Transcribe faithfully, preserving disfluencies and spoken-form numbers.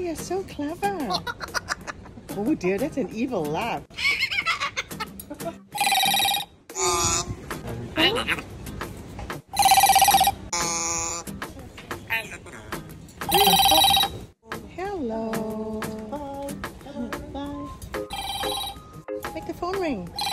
you're so clever. Oh dear, that's an evil laugh. Hello. Bye. Bye. Make the phone ring.